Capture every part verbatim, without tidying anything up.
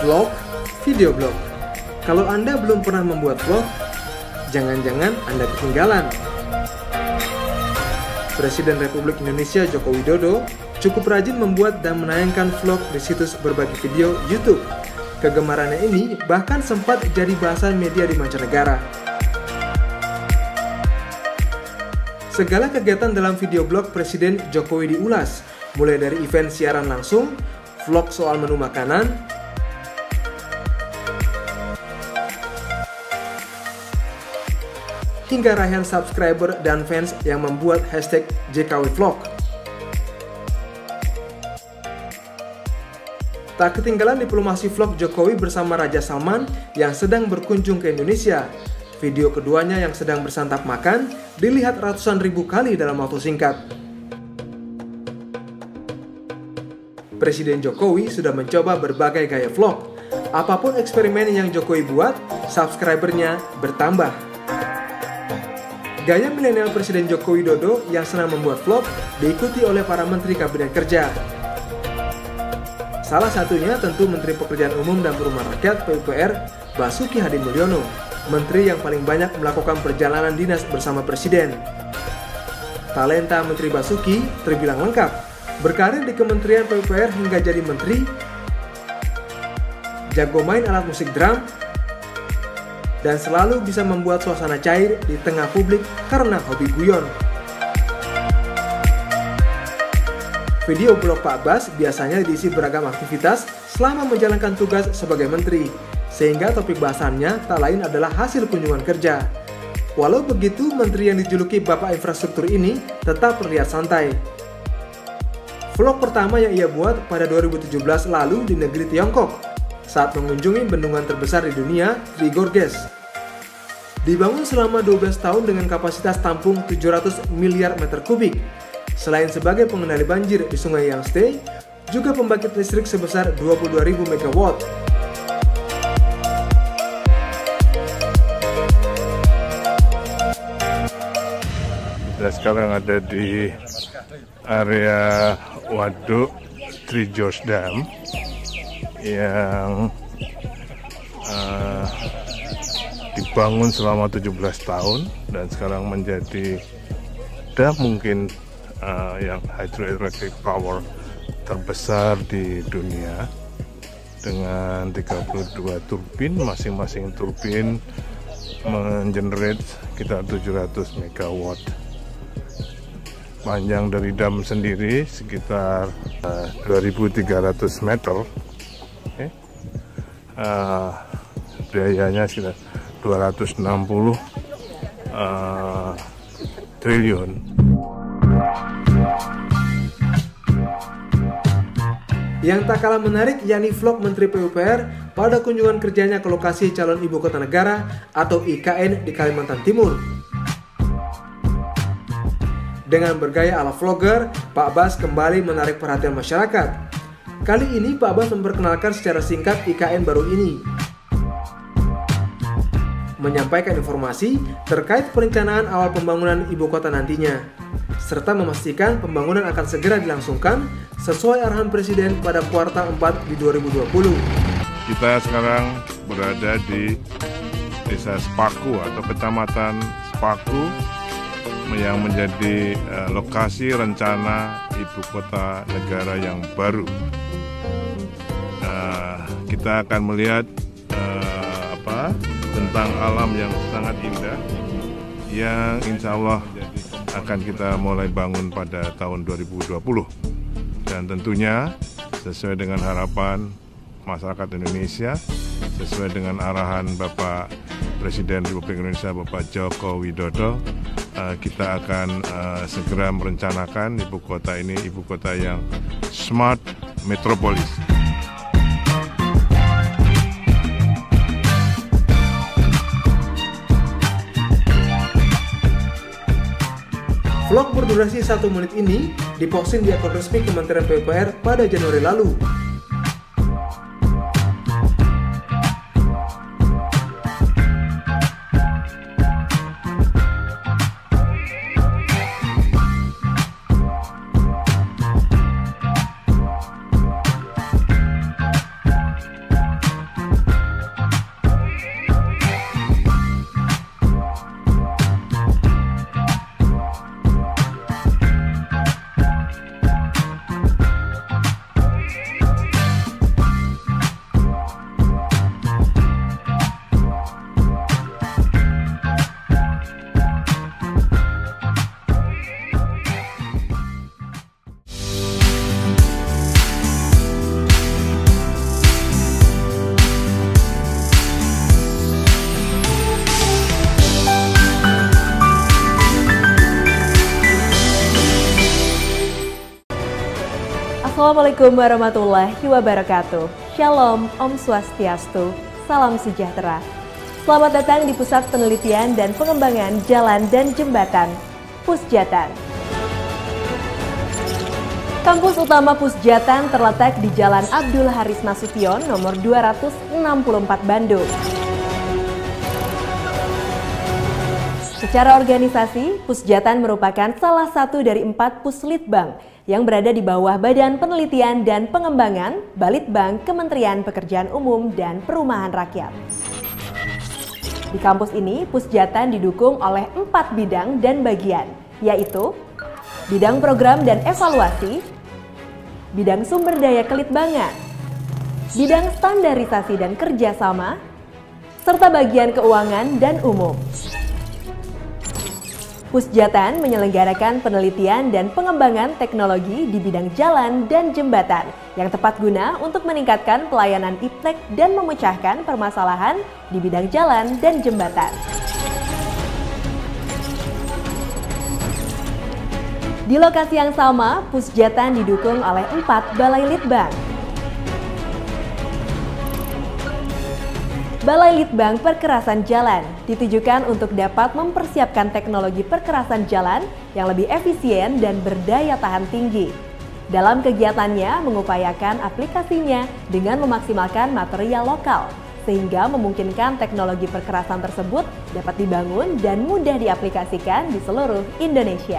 Vlog, video blog. Kalau Anda belum pernah membuat vlog, jangan-jangan Anda ketinggalan. Presiden Republik Indonesia Joko Widodo cukup rajin membuat dan menayangkan vlog di situs berbagi video YouTube. Kegemarannya ini bahkan sempat jadi bahasan media di mancanegara. Segala kegiatan dalam video blog Presiden Jokowi diulas, mulai dari event siaran langsung, vlog soal menu makanan, hingga raihan subscriber dan fans yang membuat hashtag J K W Vlog. Tak ketinggalan diplomasi vlog Jokowi bersama Raja Salman yang sedang berkunjung ke Indonesia. Video keduanya yang sedang bersantap makan dilihat ratusan ribu kali dalam waktu singkat. Presiden Jokowi sudah mencoba berbagai gaya vlog. Apapun eksperimen yang Jokowi buat, subscribernya bertambah. Gaya milenial Presiden Joko Widodo yang senang membuat vlog diikuti oleh para menteri kabinet kerja. Salah satunya tentu Menteri Pekerjaan Umum dan Perumahan Rakyat P U P R Basuki Hadi Mulyono, menteri yang paling banyak melakukan perjalanan dinas bersama Presiden. Talenta Menteri Basuki terbilang lengkap, berkarir di Kementerian P U P R hingga jadi menteri, jago main alat musik drum, dan selalu bisa membuat suasana cair di tengah publik karena hobi guyon. Video blog Pak Bas biasanya diisi beragam aktivitas selama menjalankan tugas sebagai menteri, sehingga topik bahasannya tak lain adalah hasil kunjungan kerja. Walau begitu, menteri yang dijuluki Bapak Infrastruktur ini tetap terlihat santai. Vlog pertama yang ia buat pada dua ribu tujuh belas lalu di negeri Tiongkok, saat mengunjungi bendungan terbesar di dunia, Three Gorges. Dibangun selama dua belas tahun dengan kapasitas tampung tujuh ratus miliar meter kubik. Selain sebagai pengendali banjir di Sungai Yangtze, juga pembangkit listrik sebesar dua puluh dua ribu megawatt. Kita sekarang ada di area waduk Three Gorges Dam yang uh, dibangun selama tujuh belas tahun dan sekarang menjadi dam mungkin uh, yang hydroelectric power terbesar di dunia dengan tiga puluh dua turbin, masing-masing turbin mengenerate sekitar tujuh ratus megawatt. Panjang dari dam sendiri sekitar uh, dua ribu tiga ratus meter. Okay. Uh, biayanya sekitar dua ratus enam puluh uh, triliun. Yang tak kalah menarik yakni vlog Menteri P U P R pada kunjungan kerjanya ke lokasi calon ibu kota negara atau I K N di Kalimantan Timur. Dengan bergaya ala vlogger, Pak Bas kembali menarik perhatian masyarakat. Kali ini Pak Bas memperkenalkan secara singkat I K N baru ini, menyampaikan informasi terkait perencanaan awal pembangunan ibu kota nantinya, serta memastikan pembangunan akan segera dilangsungkan sesuai arahan Presiden pada kuartal empat di dua ribu dua puluh. Kita sekarang berada di Desa Sepaku atau Kecamatan Sepaku yang menjadi uh, lokasi rencana ibu kota negara yang baru. Uh, kita akan melihat uh, apa tentang alam yang sangat indah yang insya Allah akan kita mulai bangun pada tahun dua ribu dua puluh, dan tentunya sesuai dengan harapan masyarakat Indonesia, sesuai dengan arahan Bapak Presiden Republik Indonesia Bapak Joko Widodo, uh, kita akan uh, segera merencanakan ibu kota ini ibu kota yang smart metropolis. Vlog berdurasi satu menit ini diposting di akun resmi Kementerian P U P R pada Januari lalu. Assalamualaikum warahmatullahi wabarakatuh. Shalom, Om Swastiastu, salam sejahtera. Selamat datang di Pusat Penelitian dan Pengembangan Jalan dan Jembatan, Pusjatan. Kampus utama Pusjatan terletak di Jalan Abdul Haris Nasution nomor dua ratus enam puluh empat Bandung. Secara organisasi, Pusjatan merupakan salah satu dari empat puslitbang yang berada di bawah Badan Penelitian dan Pengembangan Balitbang Kementerian Pekerjaan Umum dan Perumahan Rakyat. Di kampus ini, Pusjatan didukung oleh empat bidang dan bagian, yaitu bidang program dan evaluasi, bidang sumber daya kelitbangan, bidang standarisasi dan kerjasama, serta bagian keuangan dan umum. Pusjatan menyelenggarakan penelitian dan pengembangan teknologi di bidang jalan dan jembatan yang tepat guna untuk meningkatkan pelayanan I P T E K dan memecahkan permasalahan di bidang jalan dan jembatan. Di lokasi yang sama, Pusjatan didukung oleh empat balai litbang. Balai Litbang Perkerasan Jalan ditujukan untuk dapat mempersiapkan teknologi perkerasan jalan yang lebih efisien dan berdaya tahan tinggi. Dalam kegiatannya mengupayakan aplikasinya dengan memaksimalkan material lokal, sehingga memungkinkan teknologi perkerasan tersebut dapat dibangun dan mudah diaplikasikan di seluruh Indonesia.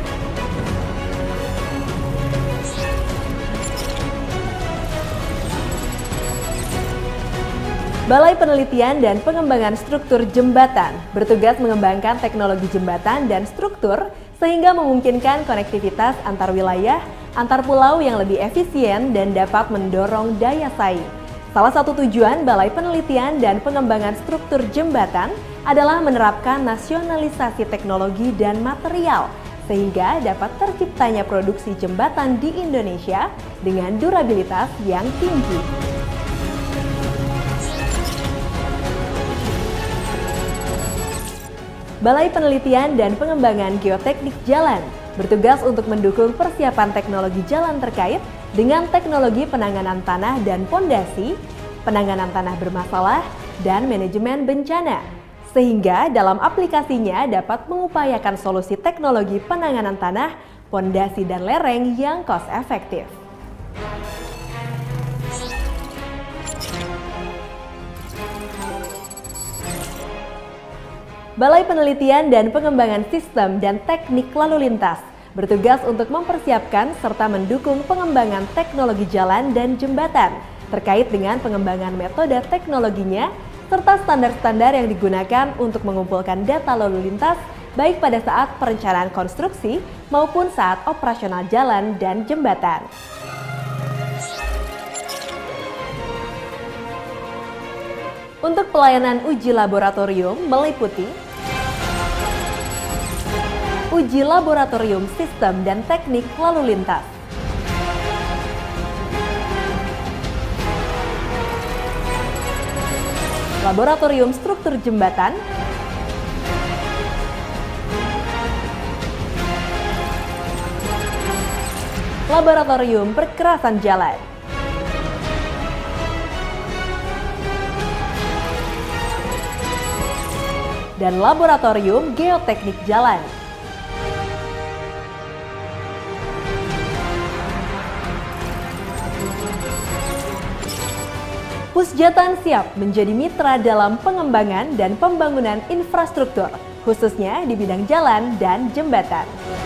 Balai Penelitian dan Pengembangan Struktur Jembatan bertugas mengembangkan teknologi jembatan dan struktur sehingga memungkinkan konektivitas antar wilayah, antar pulau yang lebih efisien dan dapat mendorong daya saing. Salah satu tujuan Balai Penelitian dan Pengembangan Struktur Jembatan adalah menerapkan nasionalisasi teknologi dan material sehingga dapat terciptanya produksi jembatan di Indonesia dengan durabilitas yang tinggi. Balai Penelitian dan Pengembangan Geoteknik Jalan bertugas untuk mendukung persiapan teknologi jalan terkait dengan teknologi penanganan tanah dan pondasi, penanganan tanah bermasalah, dan manajemen bencana, sehingga dalam aplikasinya dapat mengupayakan solusi teknologi penanganan tanah, pondasi, dan lereng yang cost efektif. Balai Penelitian dan Pengembangan Sistem dan Teknik Lalu Lintas bertugas untuk mempersiapkan serta mendukung pengembangan teknologi jalan dan jembatan terkait dengan pengembangan metode teknologinya serta standar-standar yang digunakan untuk mengumpulkan data lalu lintas baik pada saat perencanaan konstruksi maupun saat operasional jalan dan jembatan. Untuk pelayanan uji laboratorium meliputi uji laboratorium sistem dan teknik lalu lintas, laboratorium struktur jembatan, laboratorium perkerasan jalan, dan laboratorium geoteknik jalan. Pusjatan siap menjadi mitra dalam pengembangan dan pembangunan infrastruktur, khususnya di bidang jalan dan jembatan.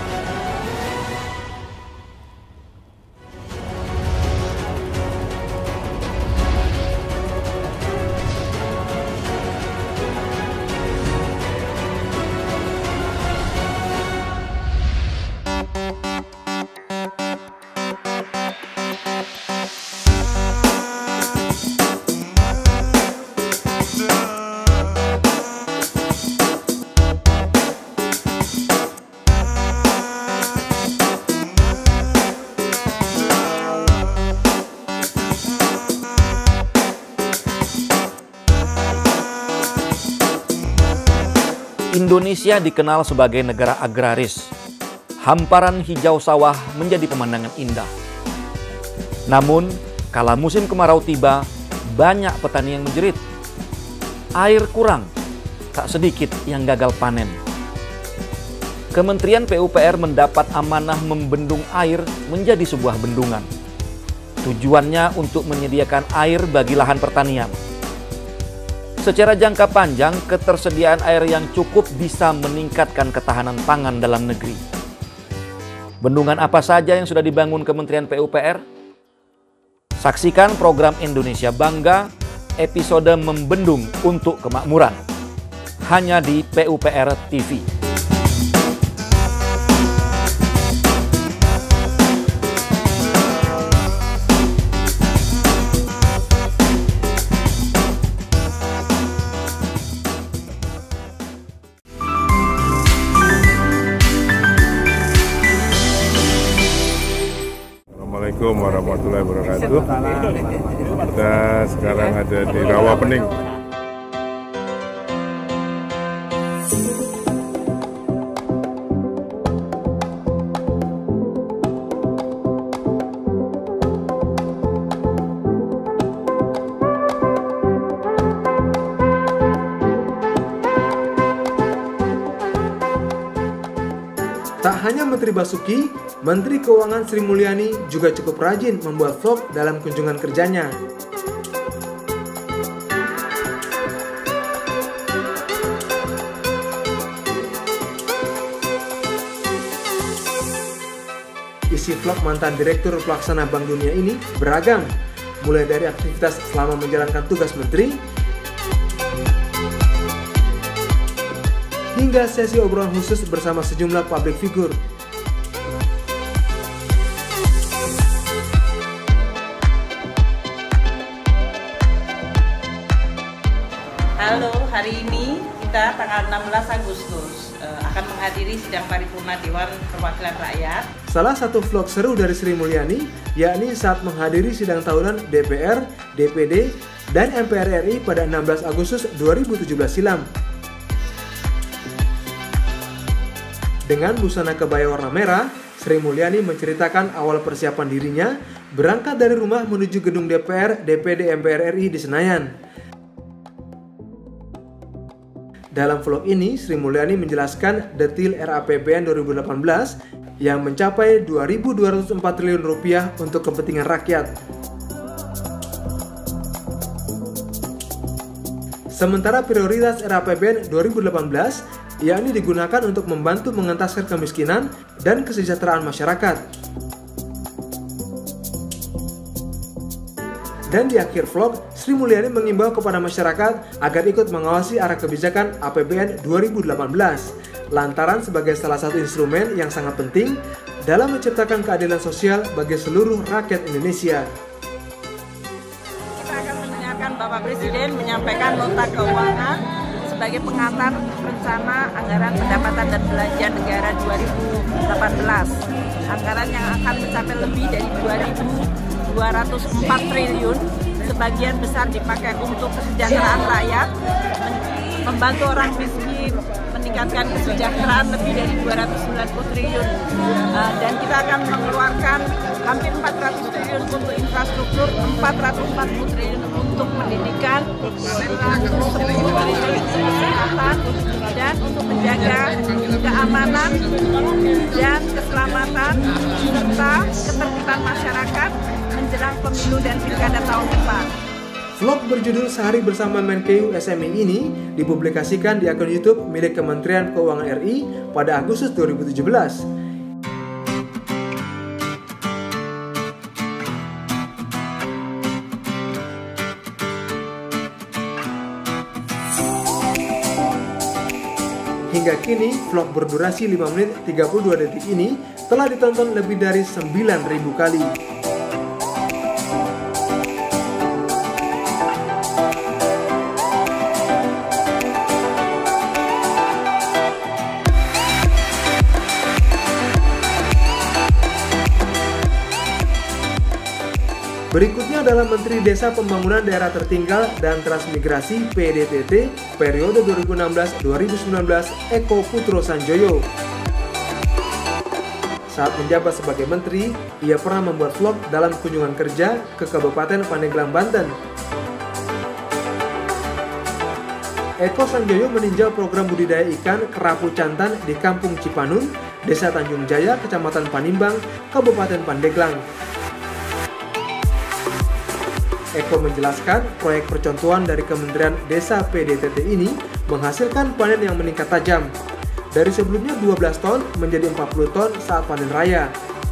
Indonesia dikenal sebagai negara agraris. Hamparan hijau sawah menjadi pemandangan indah. Namun, kala musim kemarau tiba, banyak petani yang menjerit. Air kurang, tak sedikit yang gagal panen. Kementerian P U P R mendapat amanah membendung air menjadi sebuah bendungan. Tujuannya untuk menyediakan air bagi lahan pertanian. Secara jangka panjang, ketersediaan air yang cukup bisa meningkatkan ketahanan pangan dalam negeri. Bendungan apa saja yang sudah dibangun Kementerian P U P R? Saksikan program Indonesia Bangga, episode Membendung untuk Kemakmuran. Hanya di P U P R T V. Assalamualaikum warahmatullahi wabarakatuh. Kita sekarang ada di Rawapening. Tak hanya Menteri Basuki, Menteri Keuangan Sri Mulyani juga cukup rajin membuat vlog dalam kunjungan kerjanya. Isi vlog mantan Direktur Pelaksana Bank Dunia ini beragam, mulai dari aktivitas selama menjalankan tugas menteri, hingga sesi obrolan khusus bersama sejumlah public figure. Halo, hari ini kita tanggal enam belas Agustus uh, akan menghadiri sidang paripurna Dewan Perwakilan Rakyat. Salah satu vlog seru dari Sri Mulyani yakni saat menghadiri sidang tahunan D P R, D P D, dan M P R R I pada enam belas Agustus dua ribu tujuh belas silam. Dengan busana kebaya warna merah, Sri Mulyani menceritakan awal persiapan dirinya berangkat dari rumah menuju gedung D P R, D P D, M P R R I di Senayan. Dalam vlog ini, Sri Mulyani menjelaskan detil R A P B N dua ribu delapan belas yang mencapai dua ribu dua ratus empat triliun rupiah untuk kepentingan rakyat. Sementara prioritas R A P B N dua ribu delapan belas yakni digunakan untuk membantu mengentaskan kemiskinan dan kesejahteraan masyarakat. Dan di akhir vlog, Sri Mulyani mengimbau kepada masyarakat agar ikut mengawasi arah kebijakan A P B N dua ribu delapan belas, lantaran sebagai salah satu instrumen yang sangat penting dalam menciptakan keadilan sosial bagi seluruh rakyat Indonesia. Kita akan mendengarkan Bapak Presiden menyampaikan nota keuangan sebagai pengantar rencana anggaran pendapatan dan belanja negara dua ribu delapan belas. Anggaran yang akan mencapai lebih dari dua ribu dua ratus empat triliun, sebagian besar dipakai untuk kesejahteraan rakyat, membantu orang miskin, meningkatkan kesejahteraan lebih dari dua ratus sembilan puluh triliun, uh, dan kita akan mengeluarkan hampir empat ratus triliun untuk infrastruktur, empat ratus empat puluh triliun untuk pendidikan, seratus sepuluh triliun untuk kesehatan, dan untuk menjaga keamanan dan keselamatan serta ketertiban masyarakat menjelang pemilu dan pilkada tahun depan. Vlog berjudul Sehari Bersama Menkeu S M I ini dipublikasikan di akun YouTube milik Kementerian Keuangan R I pada Agustus dua ribu tujuh belas. Hingga kini, vlog berdurasi lima menit tiga puluh dua detik ini telah ditonton lebih dari sembilan ribu kali. Berikutnya adalah Menteri Desa Pembangunan Daerah Tertinggal dan Transmigrasi P D T T periode dua ribu enam belas dua ribu sembilan belas Eko Putro Sanjoyo. Saat menjabat sebagai menteri, ia pernah membuat vlog dalam kunjungan kerja ke Kabupaten Pandeglang, Banten. Eko Sanjoyo meninjau program budidaya ikan kerapu jantan di Kampung Cipanun, Desa Tanjung Jaya, Kecamatan Panimbang, Kabupaten Pandeglang. Eko menjelaskan proyek percontohan dari Kementerian Desa P D T T ini menghasilkan panen yang meningkat tajam. Dari sebelumnya dua belas ton menjadi empat puluh ton saat panen raya.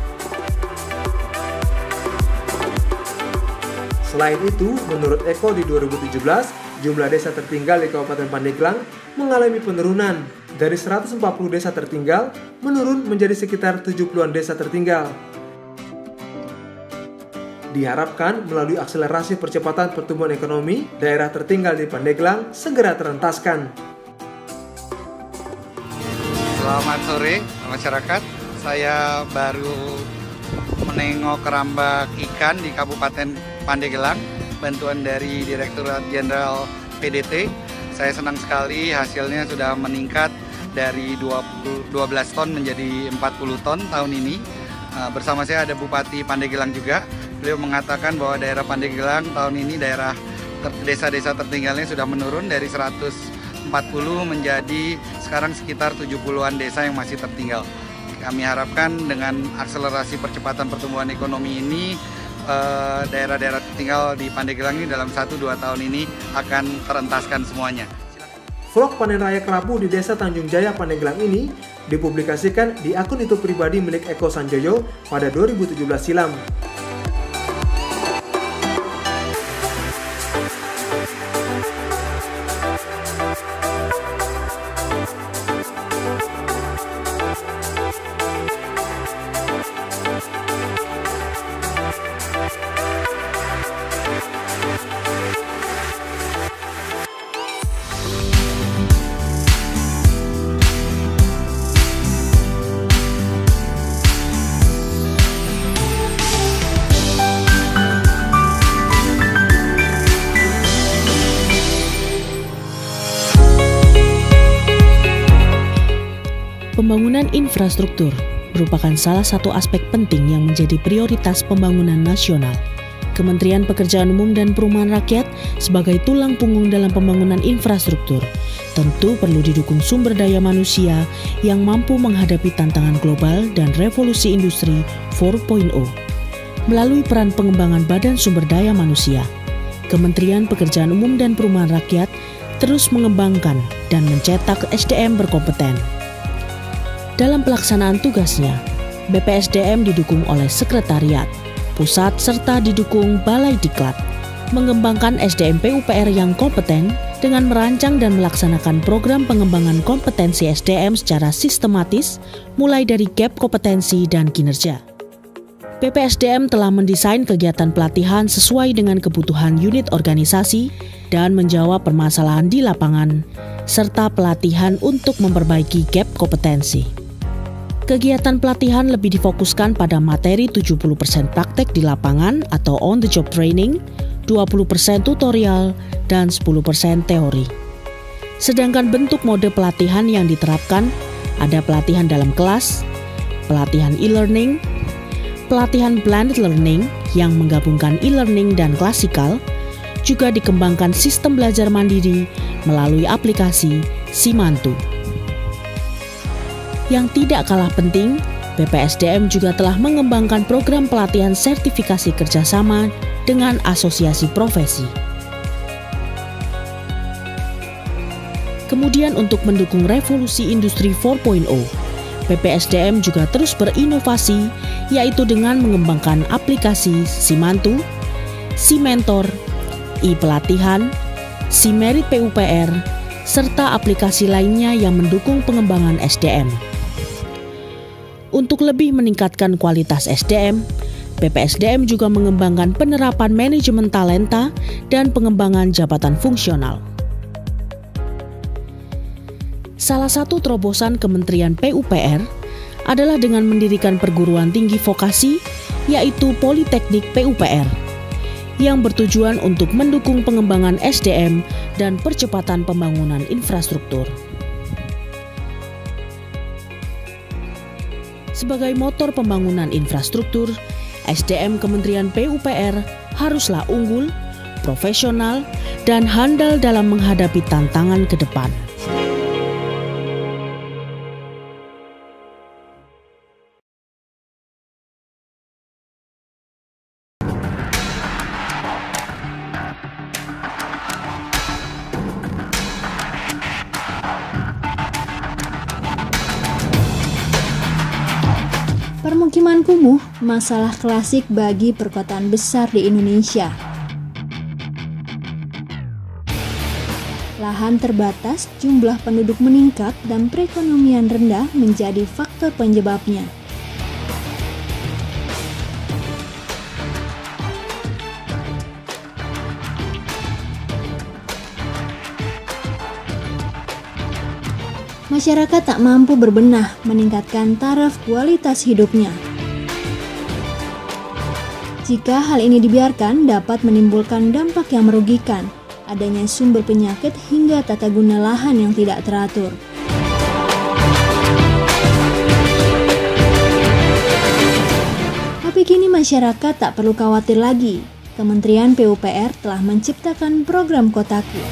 Selain itu, menurut Eko di dua ribu tujuh belas, jumlah desa tertinggal di Kabupaten Pandeglang mengalami penurunan. Dari seratus empat puluh desa tertinggal, menurun menjadi sekitar tujuh puluhan desa tertinggal. Diharapkan melalui akselerasi percepatan pertumbuhan ekonomi, daerah tertinggal di Pandeglang segera terentaskan. Selamat sore masyarakat, saya baru menengok kerambak ikan di Kabupaten Pandeglang, bantuan dari Direktorat Jenderal P D T. Saya senang sekali hasilnya sudah meningkat dari dua belas ton menjadi empat puluh ton tahun ini. Bersama saya ada Bupati Pandeglang juga. Beliau mengatakan bahwa daerah Pandeglang tahun ini daerah desa-desa tertinggalnya sudah menurun dari seratus empat puluh menjadi sekarang sekitar tujuh puluhan desa yang masih tertinggal. Kami harapkan dengan akselerasi percepatan pertumbuhan ekonomi ini, daerah-daerah tertinggal di Pandeglang ini dalam satu dua tahun ini akan terentaskan semuanya. Vlog panen raya kerapu di Desa Tanjung Jaya, Pandeglang ini dipublikasikan di akun YouTube pribadi milik Eko Sanjoyo pada dua ribu tujuh belas silam. Pembangunan infrastruktur merupakan salah satu aspek penting yang menjadi prioritas pembangunan nasional. Kementerian Pekerjaan Umum dan Perumahan Rakyat sebagai tulang punggung dalam pembangunan infrastruktur tentu perlu didukung sumber daya manusia yang mampu menghadapi tantangan global dan revolusi industri empat titik nol. Melalui peran pengembangan Badan Sumber Daya Manusia, Kementerian Pekerjaan Umum dan Perumahan Rakyat terus mengembangkan dan mencetak S D M berkompeten. Dalam pelaksanaan tugasnya, B P S D M didukung oleh Sekretariat Pusat serta didukung Balai Diklat, mengembangkan S D M P U P R yang kompeten dengan merancang dan melaksanakan program pengembangan kompetensi S D M secara sistematis, mulai dari gap kompetensi dan kinerja. B P S D M telah mendesain kegiatan pelatihan sesuai dengan kebutuhan unit organisasi dan menjawab permasalahan di lapangan, serta pelatihan untuk memperbaiki gap kompetensi. Kegiatan pelatihan lebih difokuskan pada materi tujuh puluh persen praktek di lapangan atau on the job training, dua puluh persen tutorial, dan sepuluh persen teori. Sedangkan bentuk mode pelatihan yang diterapkan ada pelatihan dalam kelas, pelatihan e-learning, pelatihan blended learning yang menggabungkan e-learning dan klasikal, juga dikembangkan sistem belajar mandiri melalui aplikasi Simantu. Yang tidak kalah penting, B P S D M juga telah mengembangkan program pelatihan sertifikasi kerjasama dengan asosiasi profesi. Kemudian untuk mendukung revolusi industri empat titik nol, B P S D M juga terus berinovasi, yaitu dengan mengembangkan aplikasi Simantu, Simentor, e-pelatihan, Simerit P U P R, serta aplikasi lainnya yang mendukung pengembangan S D M. Untuk lebih meningkatkan kualitas S D M, B P S D M juga mengembangkan penerapan manajemen talenta dan pengembangan jabatan fungsional. Salah satu terobosan Kementerian P U P R adalah dengan mendirikan perguruan tinggi vokasi, yaitu Politeknik P U P R, yang bertujuan untuk mendukung pengembangan S D M dan percepatan pembangunan infrastruktur. sebagai motor pembangunan infrastruktur, S D M Kementerian P U P R haruslah unggul, profesional, dan handal dalam menghadapi tantangan ke depan. Permukiman kumuh, masalah klasik bagi perkotaan besar di Indonesia. Lahan terbatas, jumlah penduduk meningkat, dan perekonomian rendah menjadi faktor penyebabnya. Masyarakat tak mampu berbenah meningkatkan taraf kualitas hidupnya. Jika hal ini dibiarkan, dapat menimbulkan dampak yang merugikan, adanya sumber penyakit hingga tata guna lahan yang tidak teratur. Tapi kini masyarakat tak perlu khawatir lagi. Kementerian P U P R telah menciptakan program Kotaku.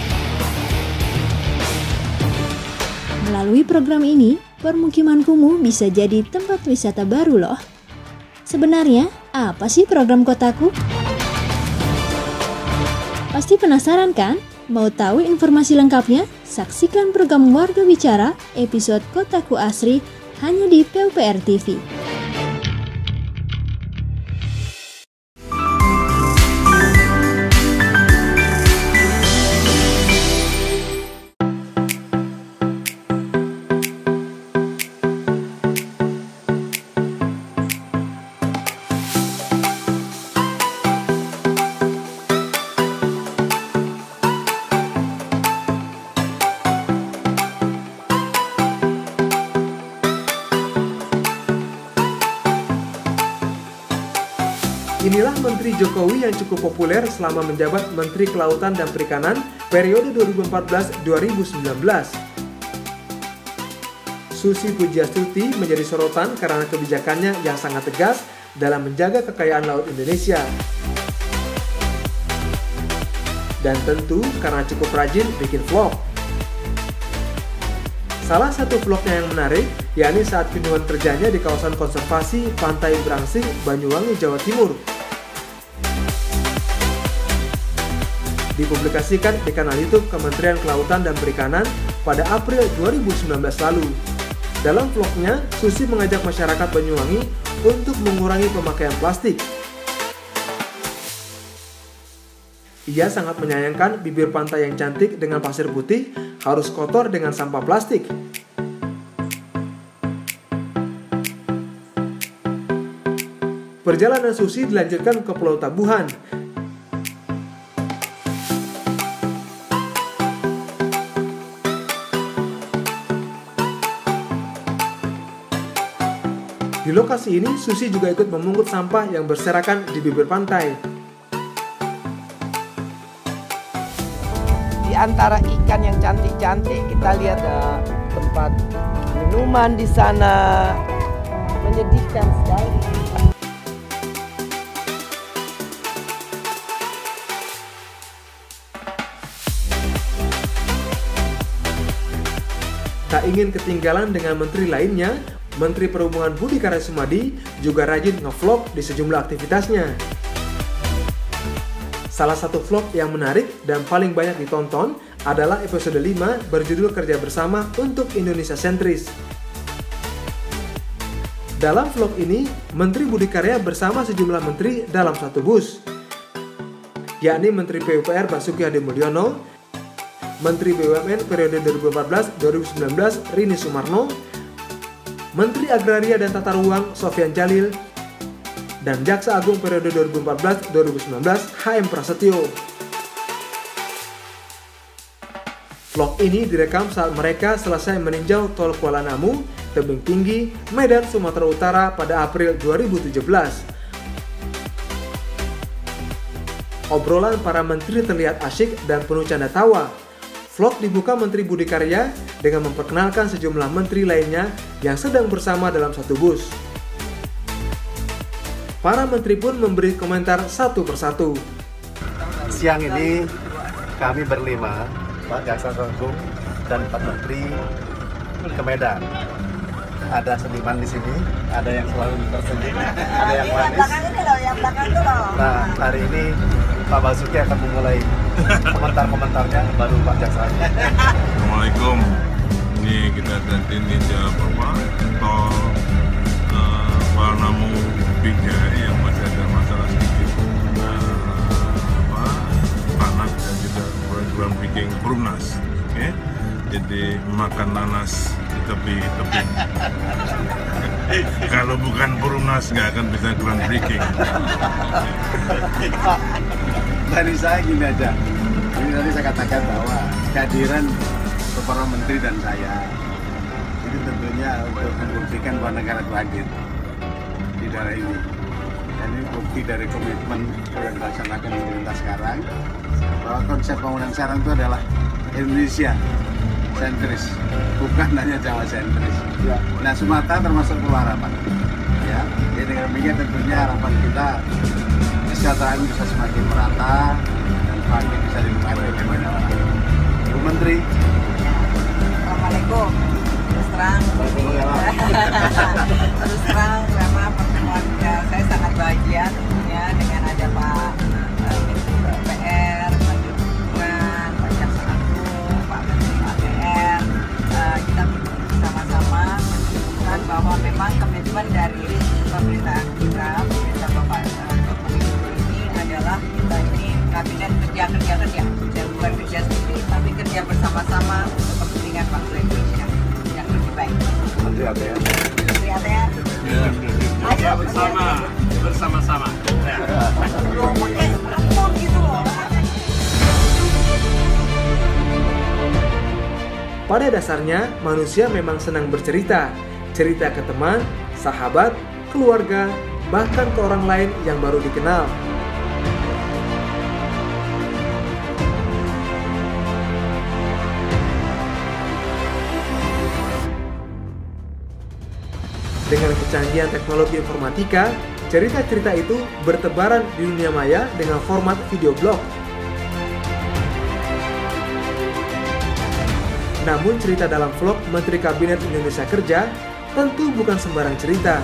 Melalui program ini, permukiman kumuh bisa jadi tempat wisata baru loh. Sebenarnya, apa sih program Kotaku? Pasti penasaran kan? Mau tahu informasi lengkapnya? Saksikan program Warga Bicara episode Kotaku Asri hanya di P U P R T V. Inilah Menteri Jokowi yang cukup populer selama menjabat Menteri Kelautan dan Perikanan periode dua ribu empat belas sampai dua ribu sembilan belas. Susi Pujiastuti menjadi sorotan karena kebijakannya yang sangat tegas dalam menjaga kekayaan laut Indonesia. Dan tentu karena cukup rajin bikin vlog. Salah satu vlognya yang menarik, yakni saat kunjungan kerjanya di kawasan konservasi Pantai Brangsing, Banyuwangi, Jawa Timur. Dipublikasikan di kanal YouTube Kementerian Kelautan dan Perikanan pada April dua ribu sembilan belas lalu. Dalam vlognya, Susi mengajak masyarakat Banyuwangi untuk mengurangi pemakaian plastik. Ia sangat menyayangkan bibir pantai yang cantik dengan pasir putih harus kotor dengan sampah plastik. Perjalanan Susi dilanjutkan ke Pulau Tabuhan. Di lokasi ini, Susi juga ikut memungut sampah yang berserakan di bibir pantai. Di antara ikan yang cantik-cantik, kita lihat uh, tempat minuman di sana, menyedihkan sekali. Tak ingin ketinggalan dengan menteri lainnya, Menteri Perhubungan Budi Karya Sumadi juga rajin nge-vlog di sejumlah aktivitasnya. Salah satu vlog yang menarik dan paling banyak ditonton adalah episode lima berjudul Kerja Bersama untuk Indonesia Sentris. Dalam vlog ini, Menteri Budi Karya bersama sejumlah menteri dalam satu bus, yakni Menteri P U P R Basuki Hadi Mulyono, Menteri B U M N periode dua ribu empat belas sampai dua ribu sembilan belas Rini Sumarno, Menteri Agraria dan Tata Ruang Sofyan Jalil, dan Jaksa Agung periode dua ribu empat belas sampai dua ribu sembilan belas H M Prasetyo. Vlog ini direkam saat mereka selesai meninjau Tol Kuala Namu, Tebing Tinggi, Medan, Sumatera Utara pada April dua ribu tujuh belas. Obrolan para menteri terlihat asyik dan penuh canda tawa. Vlog dibuka Menteri Budi Karya dengan memperkenalkan sejumlah menteri lainnya yang sedang bersama dalam satu bus. Para menteri pun memberi komentar satu persatu. Siang ini kami berlima, Pak Jaksa Agung dan Pak Menteri ke Medan. Ada seniman di sini, ada yang selalu tersenyum, ada yang manis. Yang belakang ini loh, yang belakang itu loh. Nah, hari ini Pak Basuki akan memulai komentar-komentarnya, baru Pak Jaksa. Assalamualaikum. Ini kita ganti di apa? Tol uh, Panamu tiga yang masih ada masalah sedikit uh, apa? Panas dan juga groundbreaking Perumnas. Oke. Okay? Jadi makan nanas di tepi-tepi. Kalau bukan Perumnas nggak akan bisa groundbreaking. Pak, dari saya gini aja. Ini tadi saya katakan bahwa kehadiran beberapa menteri dan saya itu tentunya untuk membuktikan bahwa negara itu hadir di daerah ini. Dan ini bukti dari komitmen yang dilaksanakan pemerintah sekarang bahwa konsep pembangunan sekarang itu adalah Indonesia sentris, bukan hanya Jawa sentris. Ya. Nah, Sumatera termasuk Pulau Harapan. Ya, jadi dengan demikian tentunya harapan kita kesejahteraan bisa semakin merata dan semakin bisa dinikmati oleh banyak orang. Bu Menteri. Assalamualaikum. Terus terang, terus terang karena pertemuan saya sangat bahagia tentunya dengan ada Pak Menteri P U P R, Pak Dirjen, Pak Jaksa Agung, Pak Menteri A T R. Uh, kita bersama-sama menunjukkan bahwa memang komitmen dari pemerintahan kita, pemerintah Bapak Jokowi ini adalah kita ini kabinet kerja-kerja-kerja, dan bukan kerja sendiri, tapi kerja bersama-sama untuk kepentingan bangsa Indonesia yang lebih baik. Menteri A T R. Menteri A T R. Ya. Ayo bersama, bersama-sama. Ya. Pakai ampun gitu loh. Pada dasarnya, manusia memang senang bercerita. Cerita ke teman, sahabat, keluarga, bahkan ke orang lain yang baru dikenal. Dengan kecanggihan teknologi informatika, cerita-cerita itu bertebaran di dunia maya dengan format video blog. Namun cerita dalam vlog Menteri Kabinet Indonesia Kerja tentu bukan sembarang cerita.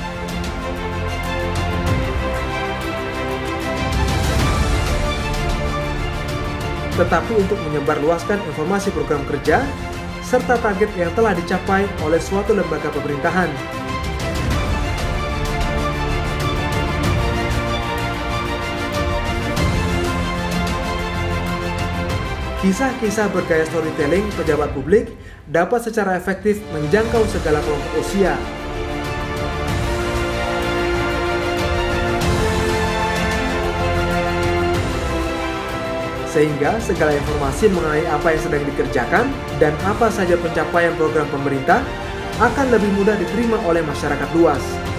Tetapi untuk menyebarluaskan informasi program kerja serta target yang telah dicapai oleh suatu lembaga pemerintahan. Kisah-kisah bergaya storytelling pejabat publik dapat secara efektif menjangkau segala kelompok usia. Sehingga segala informasi mengenai apa yang sedang dikerjakan dan apa saja pencapaian program pemerintah akan lebih mudah diterima oleh masyarakat luas.